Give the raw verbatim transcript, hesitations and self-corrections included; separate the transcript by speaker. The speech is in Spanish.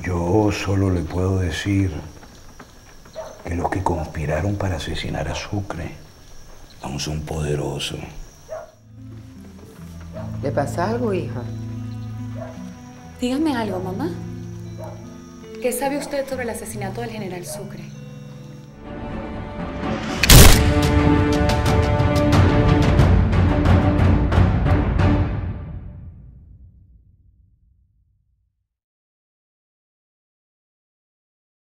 Speaker 1: Yo solo le puedo decir que los que conspiraron para asesinar a Sucre aún son poderosos.
Speaker 2: ¿Le pasa algo, hija?
Speaker 3: Dígame algo, mamá. ¿Qué sabe usted sobre el asesinato del general Sucre?